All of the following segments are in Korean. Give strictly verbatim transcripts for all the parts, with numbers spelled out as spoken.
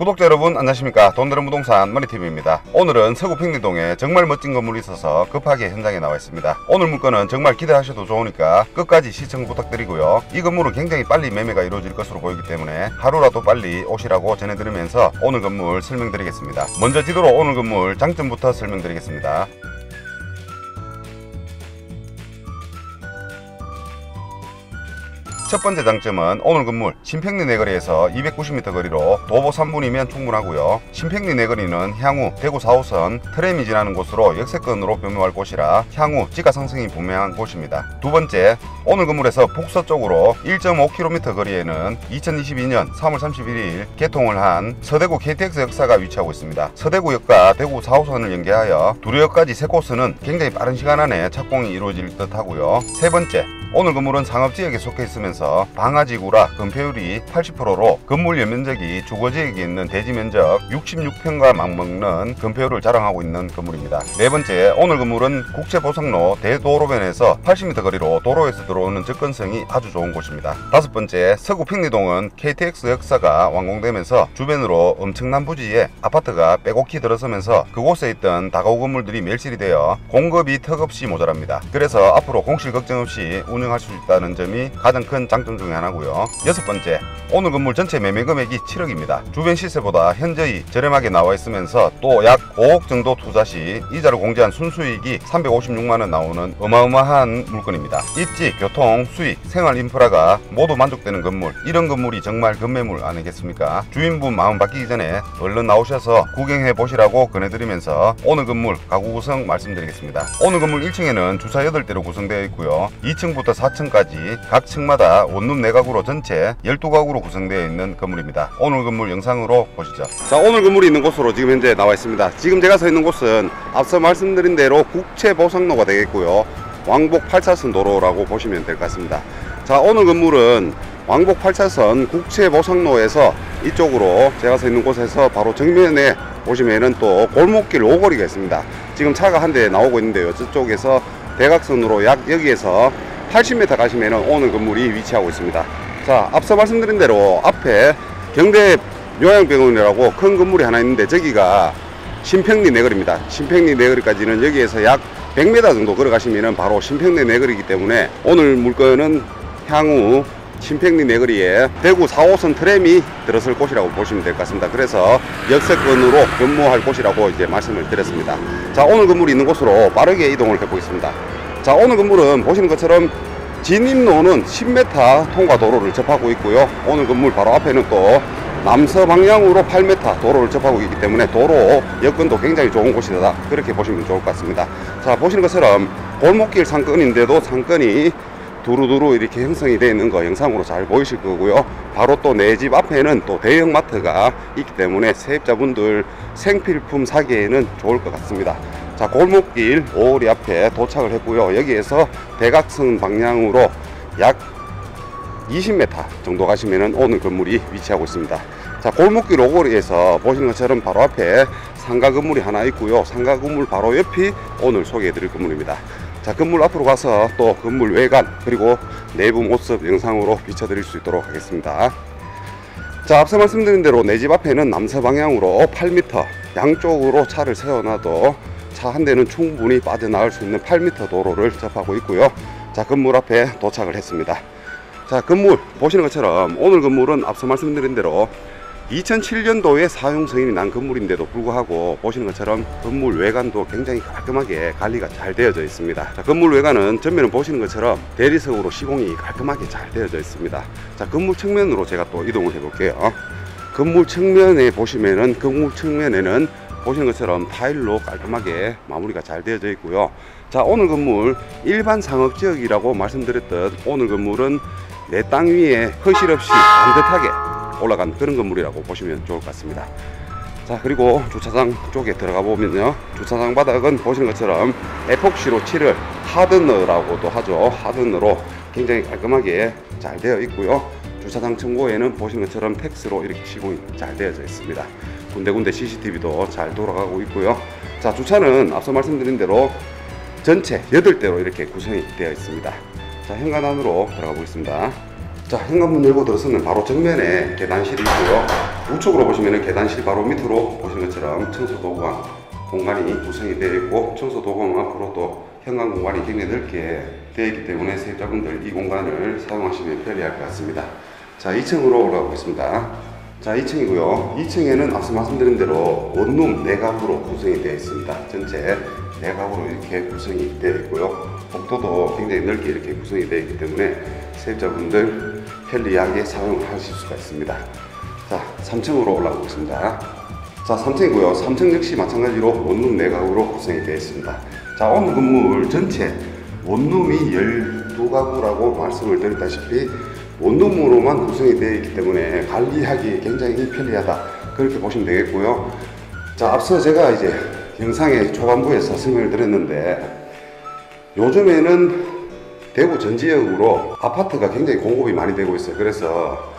구독자 여러분 안녕하십니까. 돈되는 부동산 머니티비입니다. 오늘은 서구 평리동에 정말 멋진 건물이 있어서 급하게 현장에 나와 있습니다. 오늘 물건은 정말 기대하셔도 좋으니까 끝까지 시청 부탁드리고요. 이 건물은 굉장히 빨리 매매가 이루어질 것으로 보이기 때문에 하루라도 빨리 오시라고 전해드리면서 오늘 건물 설명드리겠습니다. 먼저 지도로 오늘 건물 장점부터 설명드리겠습니다. 첫 번째 장점은 오늘 건물 신평리 내거리에서 이백구십 미터 거리로 도보 삼 분이면 충분하고요. 신평리 내거리는 향후 대구 사 호선 트램이 지나는 곳으로 역세권으로 변모할 곳이라 향후 지가 상승이 분명한 곳입니다. 두 번째, 오늘 건물에서 북서쪽으로 일 점 오 킬로미터 거리에는 이천이십이 년 삼월 삼십일일 개통을 한 서대구 케이티엑스 역사가 위치하고 있습니다. 서대구역과 대구 사 호선을 연계하여 두려역까지 세 코스는 굉장히 빠른 시간 안에 착공이 이루어질 듯 하고요. 세 번째, 오늘 건물은 상업지역에 속해 있으면서 방화지구라 건폐율이 팔십 퍼센트로 건물 연면적이 주거지역에 있는 대지면적 육십육 평과 맞먹는 건폐율을 자랑하고 있는 건물입니다. 네 번째, 오늘 건물은 국제보상로 대도로변에서 팔십 미터 거리로 도로에서 들어오는 접근성이 아주 좋은 곳입니다. 다섯 번째, 서구 평리동은 케이티엑스 역사가 완공되면서 주변으로 엄청난 부지에 아파트가 빼곡히 들어서면서 그곳에 있던 다가구 건물들이 멸실이 되어 공급이 턱없이 모자랍니다. 그래서 앞으로 공실 걱정 없이 운영할 수 있다는 점이 가장 큰 장점 중에 하나고요. 여섯 번째, 오늘 건물 전체 매매 금액이 칠억입니다. 주변 시세보다 현저히 저렴하게 나와 있으면서 또 약 오억 정도 투자 시 이자를 공제한 순수익이 삼백오십육만 원 나오는 어마어마한 물건입니다. 입지, 교통, 수익, 생활 인프라가 모두 만족되는 건물, 이런 건물이 정말 건매물 아니겠습니까? 주인분 마음 바뀌기 전에 얼른 나오셔서 구경해 보시라고 권해드리면서 오늘 건물 가구 구성 말씀드리겠습니다. 오늘 건물 일 층에는 주차 여덟 대로 구성되어 있고요. 이 층부터 사 층까지 각 층마다 원룸 네 가구로 전체 열두 가구로 구성되어 있는 건물입니다. 오늘 건물 영상으로 보시죠. 자, 오늘 건물이 있는 곳으로 지금 현재 나와 있습니다. 지금 제가 서 있는 곳은 앞서 말씀드린 대로 국채보상로가 되겠고요. 왕복 팔 차선 도로라고 보시면 될 것 같습니다. 자, 오늘 건물은 왕복 팔 차선 국채보상로에서 이쪽으로 제가 서 있는 곳에서 바로 정면에 보시면은 또 골목길 오거리가 있습니다. 지금 차가 한 대 나오고 있는데요. 저쪽에서 대각선으로 약 여기에서 팔십 미터 가시면 오늘 건물이 위치하고 있습니다. 자, 앞서 말씀드린 대로 앞에 경대 요양병원이라고 큰 건물이 하나 있는데 저기가 신평리 내거리입니다. 신평리 내거리까지는 여기에서 약 백 미터 정도 걸어가시면 바로 신평리 내거리이기 때문에 오늘 물건은 향후 신평리 내거리에 대구 사 호선 트램이 들어설 곳이라고 보시면 될 것 같습니다. 그래서 역세권으로 근무할 곳이라고 이제 말씀을 드렸습니다. 자, 오늘 건물이 있는 곳으로 빠르게 이동을 해 보겠습니다. 자, 오늘 건물은 보시는 것처럼 진입로는 십 미터 통과 도로를 접하고 있고요. 오늘 건물 바로 앞에는 또 남서 방향으로 팔 미터 도로를 접하고 있기 때문에 도로 여건도 굉장히 좋은 곳이다, 그렇게 보시면 좋을 것 같습니다. 자, 보시는 것처럼 골목길 상권인데도 상권이 두루두루 이렇게 형성이 되어 있는 거 영상으로 잘 보이실 거고요. 바로 또 내 집 앞에는 또 대형마트가 있기 때문에 세입자분들 생필품 사기에는 좋을 것 같습니다. 자, 골목길 오거리 앞에 도착을 했고요. 여기에서 대각선 방향으로 약 이십 미터 정도 가시면은 오늘 건물이 위치하고 있습니다. 자, 골목길 오거리에서 보시는 것처럼 바로 앞에 상가 건물이 하나 있고요. 상가 건물 바로 옆이 오늘 소개해 드릴 건물입니다. 자, 건물 앞으로 가서 또 건물 외관 그리고 내부 모습 영상으로 비춰드릴 수 있도록 하겠습니다. 자, 앞서 말씀드린 대로 내 집 앞에는 남서 방향으로 팔 미터 양쪽으로 차를 세워놔도 차 한 대는 충분히 빠져나갈 수 있는 팔 미터 도로를 접하고 있고요. 자, 건물 앞에 도착을 했습니다. 자, 건물 보시는 것처럼 오늘 건물은 앞서 말씀드린 대로 이천칠 년도에 사용 승인이 난 건물인데도 불구하고 보시는 것처럼 건물 외관도 굉장히 깔끔하게 관리가 잘 되어져 있습니다. 자, 건물 외관은 전면은 보시는 것처럼 대리석으로 시공이 깔끔하게 잘 되어져 있습니다. 자, 건물 측면으로 제가 또 이동을 해 볼게요. 건물 측면에 보시면은 건물 측면에는 보시는 것처럼 타일로 깔끔하게 마무리가 잘 되어져 있고요. 자, 오늘 건물 일반 상업지역이라고 말씀드렸던 오늘 건물은 내 땅 위에 허실 없이 반듯하게 올라간 그런 건물이라고 보시면 좋을 것 같습니다. 자, 그리고 주차장 쪽에 들어가 보면요, 주차장 바닥은 보시는 것처럼 에폭시로 칠을 하드너라고도 하죠. 하드너로 굉장히 깔끔하게 잘 되어 있고요. 주차장 층고에는 보시는 것처럼 텍스로 이렇게 시공이 잘 되어져 있습니다. 군데군데 씨씨티비도 잘 돌아가고 있고요. 자, 주차는 앞서 말씀드린 대로 전체 여덟 대로 이렇게 구성이 되어 있습니다. 자, 현관 안으로 들어가 보겠습니다. 자, 현관문 열고 들어서는 바로 정면에 계단실이 있고요. 우측으로 보시면 계단실 바로 밑으로 보시는 것처럼 청소도구방 공간이 구성이 되어 있고, 청소도구방 앞으로 또 현관 공간이 굉장히 넓게 되어 있기 때문에 세입자분들 이 공간을 사용하시면 편리할 것 같습니다. 자, 이 층으로 올라가 보겠습니다. 자, 이 층이고요. 이 층에는 앞서 말씀드린 대로 원룸 네 가구로 구성이 되어 있습니다. 전체 네 가구로 이렇게 구성이 되어 있고요. 복도도 굉장히 넓게 이렇게 구성이 되어 있기 때문에 세입자분들 편리하게 사용하실 수가 있습니다. 자, 삼 층으로 올라가 보겠습니다. 자, 삼 층이고요. 삼 층 역시 마찬가지로 원룸 네 가구로 구성이 되어 있습니다. 자, 오늘 건물 전체 원룸이 열두 가구라고 말씀을 드렸다시피 원룸으로만 구성이 되어 있기 때문에 관리하기 굉장히 편리하다, 그렇게 보시면 되겠고요. 자, 앞서 제가 이제 영상의 초반부에서 설명을 드렸는데, 요즘에는 대구 전 지역으로 아파트가 굉장히 공급이 많이 되고 있어요. 그래서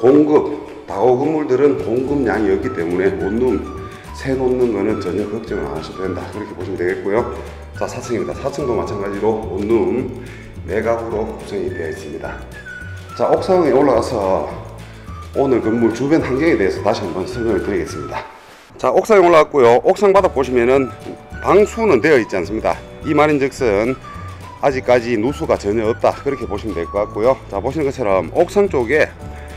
공급, 다가구 건물들은 공급량이 없기 때문에 원룸 새 놓는 거는 전혀 걱정을 안 하셔도 된다, 그렇게 보시면 되겠고요. 자, 사 층입니다. 사 층도 마찬가지로 원룸 네 가구로 구성이 되어 있습니다. 자, 옥상에 올라가서 오늘 건물 주변 환경에 대해서 다시 한번 설명을 드리겠습니다. 자, 옥상에 올라왔고요. 옥상 바닥 보시면은 방수는 되어 있지 않습니다. 이 말인즉슨 아직까지 누수가 전혀 없다, 그렇게 보시면 될 것 같고요. 자, 보시는 것처럼 옥상 쪽에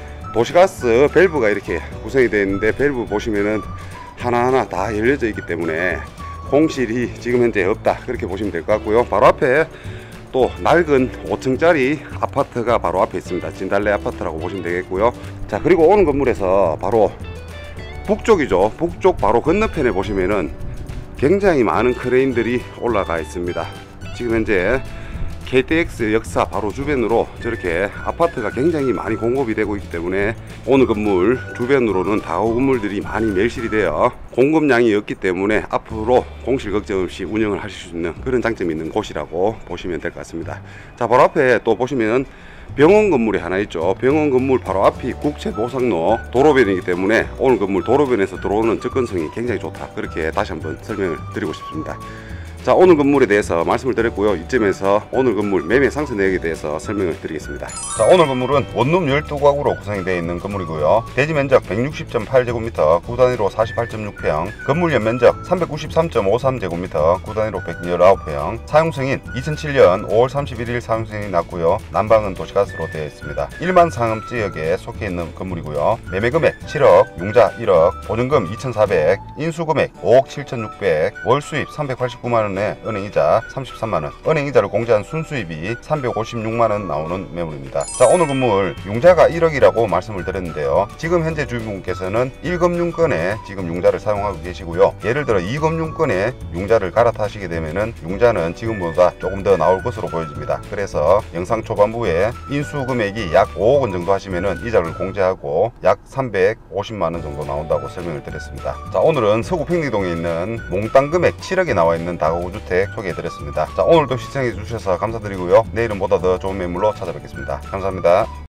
도시가스 밸브가 이렇게 구성이 되어 있는데, 밸브 보시면은 하나하나 다 열려져 있기 때문에 공실이 지금 현재 없다, 그렇게 보시면 될 것 같고요. 바로 앞에 또 낡은 오 층짜리 아파트가 바로 앞에 있습니다. 진달래 아파트라고 보시면 되겠고요. 자, 그리고 오는 건물에서 바로 북쪽이죠. 북쪽 바로 건너편에 보시면은 굉장히 많은 크레인들이 올라가 있습니다. 지금 현재 케이티엑스 역사 바로 주변으로 저렇게 아파트가 굉장히 많이 공급이 되고 있기 때문에 오늘 건물 주변으로는 다가구 건물들이 많이 밀실이 되어 공급량이 없기 때문에 앞으로 공실 걱정 없이 운영을 하실 수 있는 그런 장점이 있는 곳이라고 보시면 될 것 같습니다. 자, 바로 앞에 또 보시면 병원 건물이 하나 있죠. 병원 건물 바로 앞이 국채보상로 도로변이기 때문에 오늘 건물 도로변에서 들어오는 접근성이 굉장히 좋다, 그렇게 다시 한번 설명을 드리고 싶습니다. 자, 오늘 건물에 대해서 말씀을 드렸고요. 이쯤에서 오늘 건물 매매 상세 내역에 대해서 설명을 드리겠습니다. 자, 오늘 건물은 원룸 열두 가구로 구성이 되어 있는 건물이고요. 대지 면적 백육십 점 팔 제곱미터, 구 단위로 사십팔 점 육 평, 건물 연면적 삼백구십삼 점 오삼 제곱미터, 구 단위로 백십구 평, 사용승인 이천칠 년 오월 삼십일일 사용승인이 났고요. 난방은 도시가스로 되어 있습니다. 일만 상업 지역에 속해 있는 건물이고요. 매매금액 칠억, 융자 일억, 보증금 이천사백, 인수금액 오억 칠천육백, 월수입 삼백팔십구만 원 의 은행이자 삼십삼만 원, 은행이자를 공제한 순수입이 삼백오십육만 원 나오는 매물입니다. 자, 오늘 건물 융자가 일억이라고 말씀을 드렸는데요. 지금 현재 주인분께서는 일 금융권에 지금 융자를 사용하고 계시고요. 예를 들어 이 금융권에 융자를 갈아타시게 되면은 융자는 지금보다 조금 더 나올 것으로 보여집니다. 그래서 영상 초반부에 인수 금액이 약 오억 원 정도 하시면은 이자를 공제하고 약 삼백오십만 원 정도 나온다고 설명을 드렸습니다. 자, 오늘은 서구 평리동에 있는 몽땅 금액 칠억에 나와 있는 다가구 주택 소개해 드렸습니다. 자, 오늘도 시청해 주셔서 감사드리고요. 내일은 보다 더 좋은 매물로 찾아뵙겠습니다. 감사합니다.